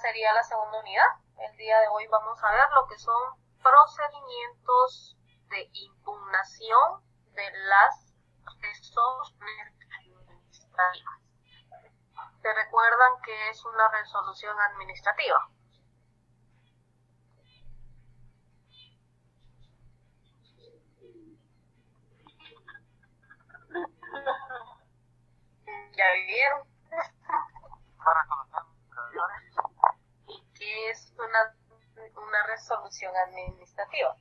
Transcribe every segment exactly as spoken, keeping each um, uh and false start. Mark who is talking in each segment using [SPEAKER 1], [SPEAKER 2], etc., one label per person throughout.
[SPEAKER 1] sería la segunda unidad. El día de hoy vamos a ver lo que son procedimientos de impugnación de las resoluciones administrativas. ¿Se recuerdan que es una resolución administrativa? ¿Ya vivieron? ¿Y qué es una, una resolución administrativa?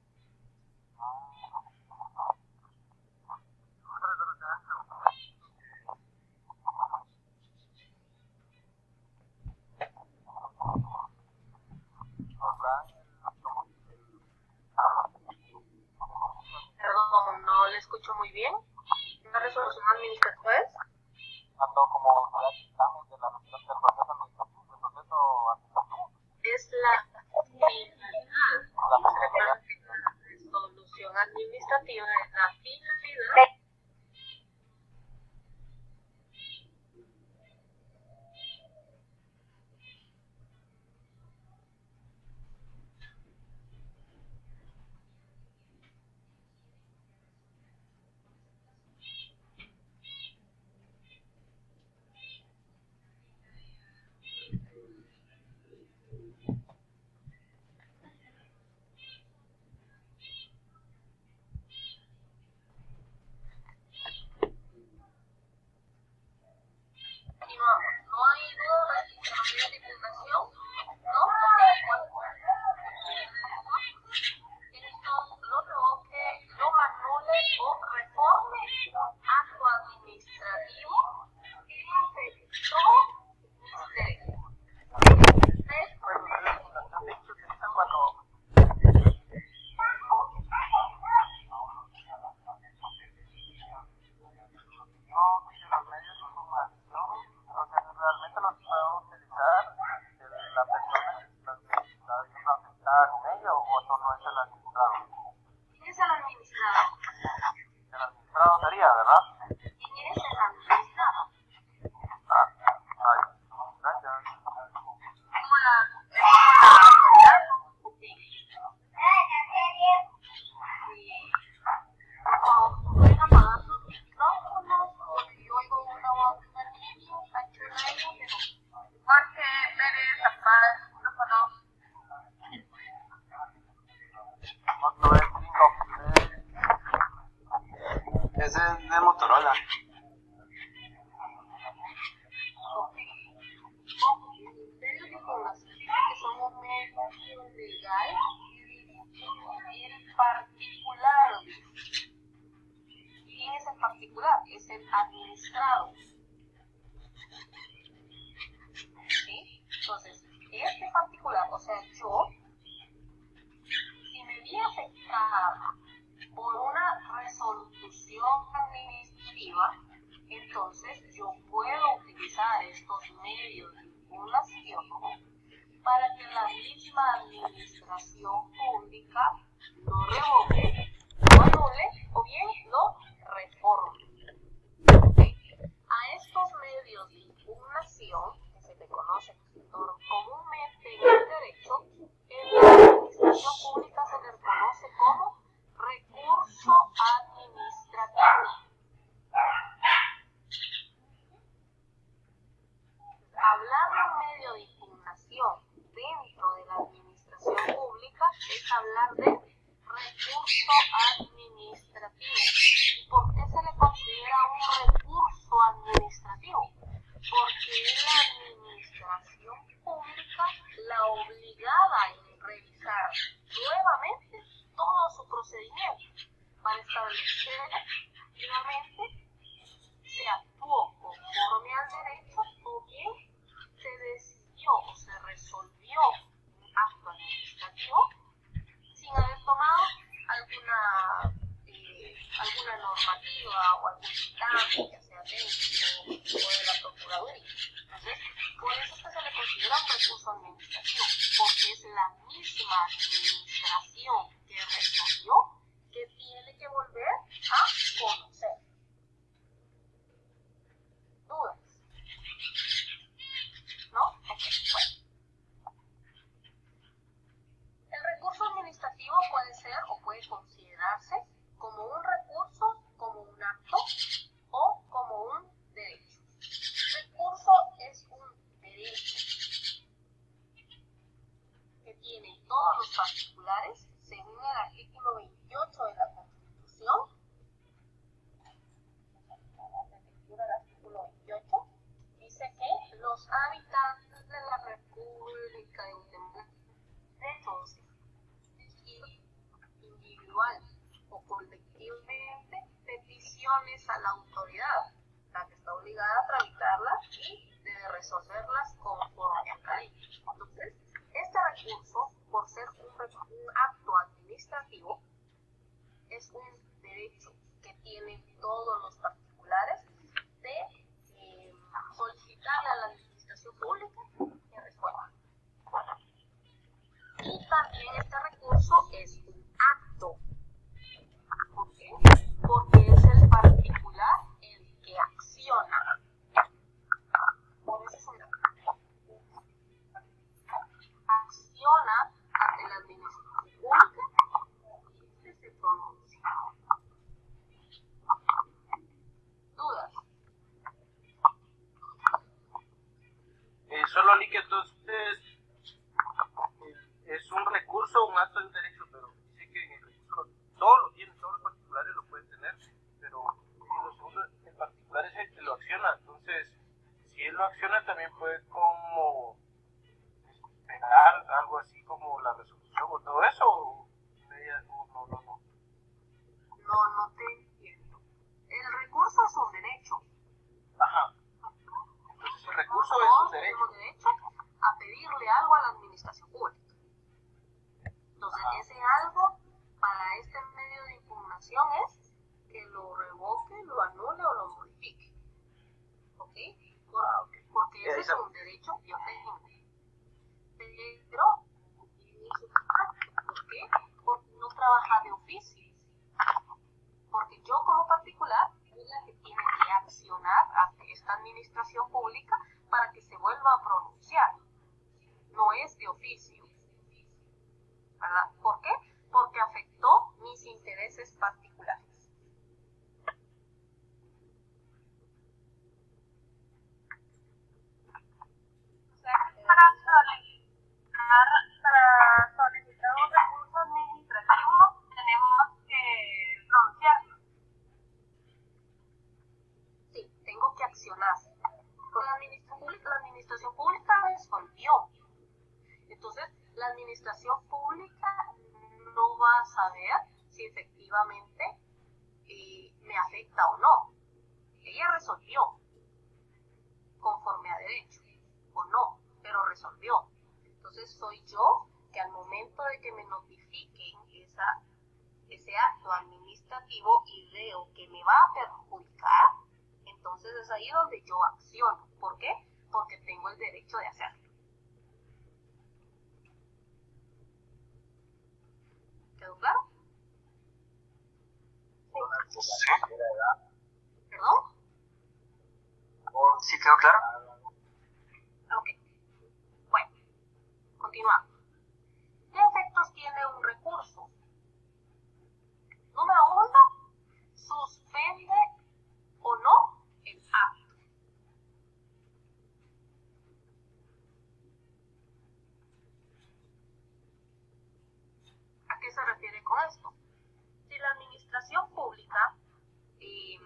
[SPEAKER 1] Perdón, no le escucho muy bien. ¿Una resolución administrativa es?
[SPEAKER 2] Tanto como el dictamen de la resolución del proceso administrativo, del proceso administrativo.
[SPEAKER 1] Es la finalidad. Recuerden que la resolución administrativa es la finalidad. No hay duda de que la de impugnación, ¿no? Esto lo revoque, lo anule o reforme acto administrativo que afectó mis derechos. ¿Quién es el administrado?
[SPEAKER 2] El administrado sería, ¿verdad?
[SPEAKER 1] ¿Quién es el administrado?
[SPEAKER 2] Ah, ahí. Gracias.
[SPEAKER 1] ¿Cómo la autoridad? Sí. ¿Pueden apagar sus micrófonos? Porque yo oigo una voz de una niña, tan chula ella, pero... Jorge Pérez, apaga el micrófono.
[SPEAKER 2] Moto es cinco. Ese es de Motorola.
[SPEAKER 1] Ok. Medios de información que son un medio legal en particular. ¿Quién es el particular? Es el administrado. ¿Sí? Entonces, este particular, o sea, yo, si me vi afectada por una resolución administrativa, entonces yo puedo utilizar estos medios de impugnación para que la misma administración pública lo revoque, lo anule o bien lo reforme. A estos medios de impugnación, que se le conocen comúnmente en el derecho, en la administración pública se le reconoce como recurso administrativo. Hablar de un medio de impugnación dentro de la administración pública es hablar de recurso administrativo. ¿Y por qué se le considera un recurso administrativo? Porque es la administración pública la obligada en revisar nuevamente todo su procedimiento para establecer nuevamente se actuó conforme al derecho o bien se decidió o se resolvió un acto administrativo sin haber tomado alguna eh, alguna normativa o algún dictamen, ya sea técnico o de la Procuraduría. Entonces, por eso es que se le considera un recurso administrativo, porque es la misma administración que resolvió que tiene que volver a conocer. ¿Dudas? ¿No? Ok, bueno. según el artículo veintiocho de la Constitución, el artículo veintiocho, dice que los habitantes de la República de Guatemala derechos individual o colectivamente peticiones a la autoridad, la que está obligada a tramitarlas y debe resolverlas conforme a la ley. Entonces, este recurso, por ser un, un acto administrativo, es un derecho que tienen todos los particulares de eh, solicitarle a la administración pública que resuelva. Y también este recurso es un acto. ¿Por qué? Porque es el particular el que acciona. Por eso es un acto. Acciona ante la administración pública y se pronuncia. ¿Dudas?
[SPEAKER 3] Eh, solo li que entonces es un recurso, un acto de un derecho, pero dice que en el recurso todos lo tienen, todos los particulares lo pueden tener, pero en lo segundo, el particular es el que lo acciona. Entonces, si él lo acciona, también puede como esperar algo así como la resolución o todo eso, o no, no, no.
[SPEAKER 1] No, no te entiendo. El recurso es un derecho.
[SPEAKER 3] Ajá. Entonces, el recurso es
[SPEAKER 1] Todos
[SPEAKER 3] un derecho.
[SPEAKER 1] tenemos derecho a pedirle algo a la administración pública. Entonces,
[SPEAKER 3] Ajá.
[SPEAKER 1] ese algo para este medio de impugnación es que lo revoque, lo anule o lo modifique. ¿Ok? Por,
[SPEAKER 3] Ah, okay.
[SPEAKER 1] Porque ese
[SPEAKER 3] Esa-
[SPEAKER 1] es un derecho que yo tengo. Pero, ¿por qué? Porque no trabaja de oficio. Porque yo como particular es la que tiene que accionar ante esta administración pública para que se vuelva a pronunciar. No es de oficio. ¿Verdad? ¿Por qué? Porque afectó mis intereses particulares.
[SPEAKER 4] O sea, que para solicitar, para solicitar un recurso administrativo tenemos que pronunciarlo.
[SPEAKER 1] Sí, tengo que accionar. Porque la administración pública, la administración pública resolvió. Entonces, la administración pública no va a saber si efectivamente eh, me afecta o no. Ella resolvió conforme a derecho o no, pero resolvió. Entonces, soy yo que al momento de que me notifiquen esa, ese acto administrativo y veo que me va a perjudicar, entonces es ahí donde yo acciono. ¿Por qué? Porque tengo el derecho de hacerlo. ¿Quedó claro?
[SPEAKER 2] Sí.
[SPEAKER 1] ¿Perdón?
[SPEAKER 2] ¿Sí quedó claro?
[SPEAKER 1] Ok. Bueno, continuamos. ¿Qué efectos tiene un recurso? Número uno, suspende o no el acto. ¿A qué se refiere con esto? Si la administración pública eh,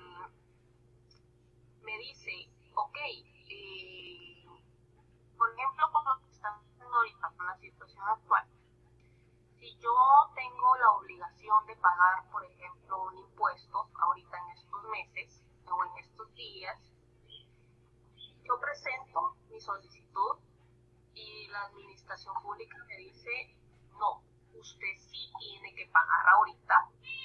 [SPEAKER 1] me dice, ok, eh, por ejemplo, con lo que estamos haciendo ahorita, con la situación actual, si yo tengo la obligación de pagar, por ejemplo, un impuesto ahorita en estos meses o en estos días, yo presento mi solicitud y la administración pública me dice, no, usted sí tiene que pagar ahorita.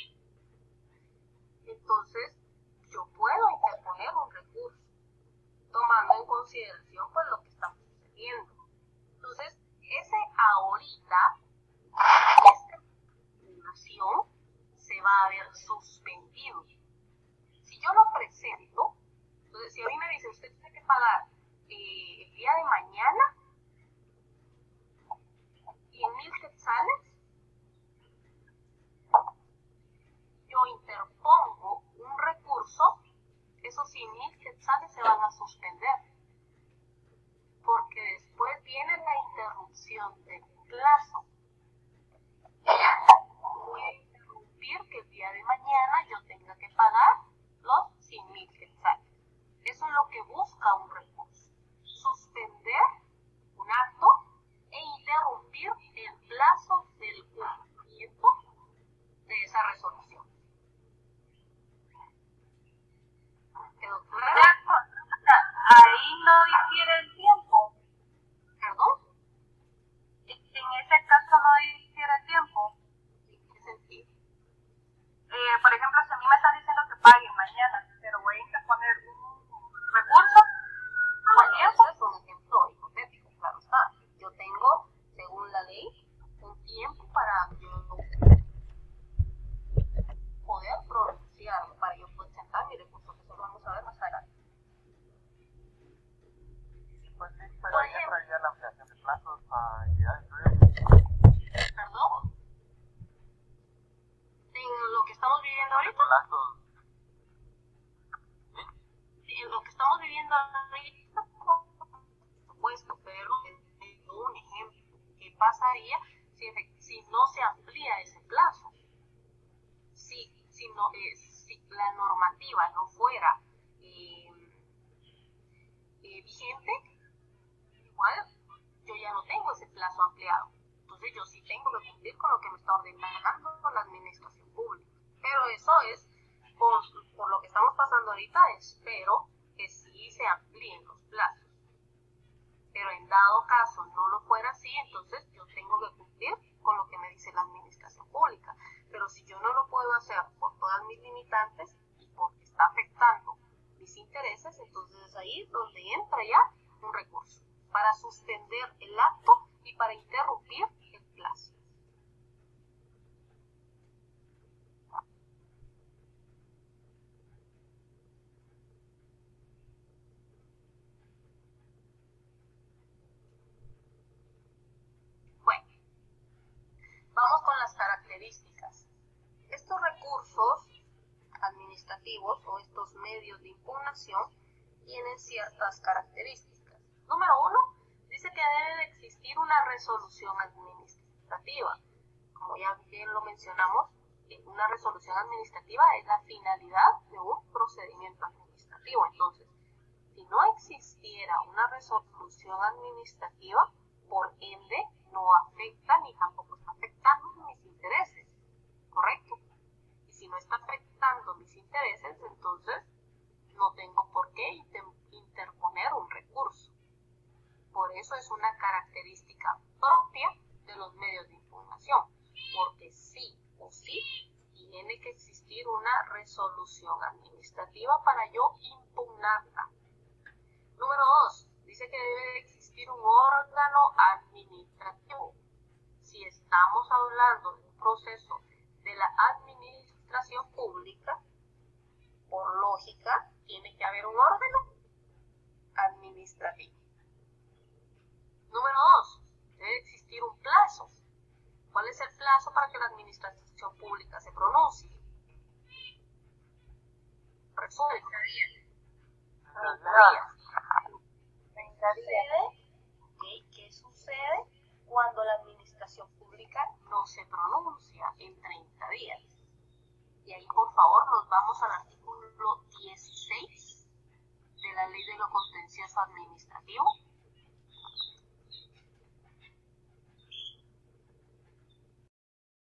[SPEAKER 1] Entonces, yo puedo interponer un recurso, tomando en consideración pues lo que está sucediendo. Entonces, ese ahorita, esta impugnación se va a ver suspendido. Si yo lo presento, entonces si a mí me dice, usted tiene que pagar eh, el día de mañana cien mil quetzales, yo interpongo un recurso, esos cien mil quetzales se van a suspender, porque después viene la interrupción del plazo. día de mañana yo tenga que pagar los cien mil quetzales. Eso es lo que busca un recurso. Suspender un acto e interrumpir el plazo del cumplimiento de esa resolución. ¿Quedó claro?
[SPEAKER 4] Ahí no difiere el tiempo.
[SPEAKER 1] ¿Perdón?
[SPEAKER 4] En ese caso no difiere el tiempo.
[SPEAKER 1] ¿En qué sentido?
[SPEAKER 4] Eh, por ejemplo, si a mí me están diciendo que paguen mañana, pero voy a interponer un recurso,
[SPEAKER 1] Ah, bueno, eso es un ejemplo hipotético, claro está. Yo tengo, según la ley, un tiempo para yo poder pronunciarlo, para yo poder sentar mi recurso, que eso lo vamos a ver más adelante.
[SPEAKER 2] Pues sí, pero ahí entraría la ampliación de plazos a entidades.
[SPEAKER 1] ¿Perdón? En lo que estamos viviendo ahorita,
[SPEAKER 2] Plazos.
[SPEAKER 1] en lo que estamos viviendo ahorita, por supuesto, pero es un ejemplo. ¿Qué pasaría si, si no se amplía ese plazo? Si, si, no, eh, si la normativa no fuera eh, eh, vigente, igual yo ya no tengo ese plazo ampliado. Entonces yo sí tengo que cumplir con lo que me está ordenando la administración pública. Pero eso es, por, por lo que estamos pasando ahorita, espero que sí se amplíen los plazos. Pero en dado caso no lo fuera así, entonces yo tengo que cumplir con lo que me dice la administración pública. Pero si yo no lo puedo hacer por todas mis limitantes y porque está afectando mis intereses, entonces es ahí donde entra ya un recurso para suspender el acto y para interrumpir el plazo. Bueno, vamos con las características. Estos recursos administrativos o estos medios de impugnación tienen ciertas características. Número uno, dice que debe de existir una resolución administrativa. Como ya bien lo mencionamos, una resolución administrativa es la finalidad de un procedimiento administrativo. Entonces, si no existiera una resolución administrativa, por ende, no afecta ni tampoco está afectando mis intereses, ¿correcto? Y si no está afectando mis intereses, entonces no tengo por qué interponer un recurso. Por eso es una característica propia de los medios de impugnación, porque sí o sí tiene que existir una resolución administrativa para yo impugnarla. Número dos, dice que debe de existir un órgano administrativo. Si estamos hablando de un proceso de la administración pública, por lógica, tiene que haber un órgano administrativo. Número dos, debe existir un plazo. ¿Cuál es el plazo para que la administración pública se pronuncie? Resuelva. treinta días. treinta días. ¿Okay? ¿Qué sucede cuando la administración pública no se pronuncia en treinta días? Y ahí, por favor, nos vamos al artículo dieciséis de la Ley de lo Contencioso Administrativo,